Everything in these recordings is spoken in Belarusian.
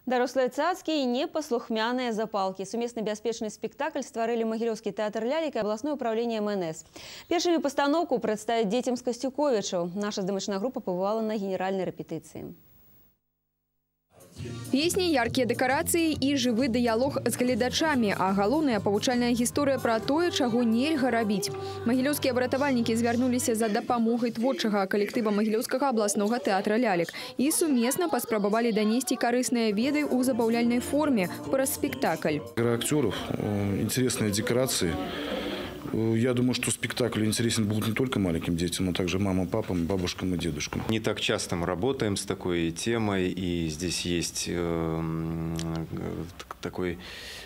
Дарослыя цацкі і непаслухмяныя запалкі. Сумесны бяспечны спектакль стварылі Магілёўскі тэатр лялек і абласное ўправленне МНС. Першымі пастаноўку прадставяць дзецям з Касцюковічаў. Наша здымачная група пабывала на генеральнай рэпетыцыі. Песні, яркія дэкарацыі і жывы дыялог з гледачамі, а галоўная павучальная гісторыя пра тое, чаго нельга рабіць. Магілёўскія выратавальнікі звярнуліся за дапамогай творчага калектыва Магілёўскага абласнога тэатра лялек і сумесна паспрабавалі данесці карысныя веды ў забаўляльнай форме праз спектакль. Игра актеров, интересные декорации. Я думаю, что спектакль интересен будет не только маленьким детям, но также мамам, папам, бабушкам и дедушкам. Не так часто мы работаем с такой темой, и здесь есть такой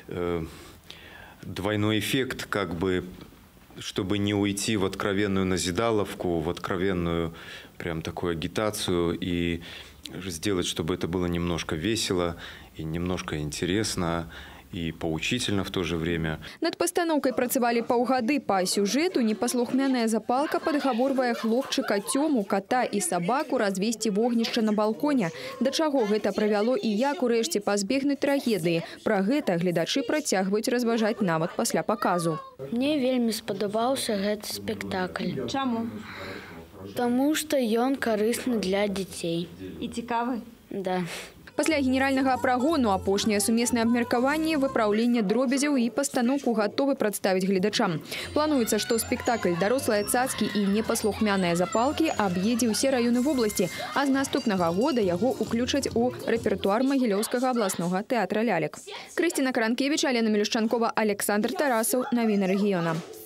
двойной эффект, как бы, чтобы не уйти в откровенную назидаловку, в откровенную прям такую агитацию, и сделать, чтобы это было немножко весело и немножко интересно, и поучительно в то же время. Над пастаноўкай працавалі паўгады. Па сюжэту непаслухмяная запалка падгаворвае хлопчыка Тёму, кота і сабаку развесці вогнішча на балконе. Да чаго гэта прывяло і як урэшце пазбегнуць трагедыі. Пра гэта гледачы працягваюць разважаць нават пасля паказу. Мне вельмі спадабаўся гэты спектакль. Чаму? Таму што ён карысны для дзяцей. І цікавы? Да. Пасля генеральнага прагону апошняе сумеснае абмеркаванне, выпраўленне дробязяў і пастаноўку гатовы прадставіць гледачам. Плануецца, што спектакль «Дарослыя цацкі і непаслухмяныя запалкі» аб'едзе ўсе раёны вобласці, а з наступнага года яго ўключаць у рэпертуар Магілёўскага абласнога тэатра лялек. Крысціна Каранкевіч, Алена Мелюшчанкова, Александр Тарасаў. Навіны рэгіёна.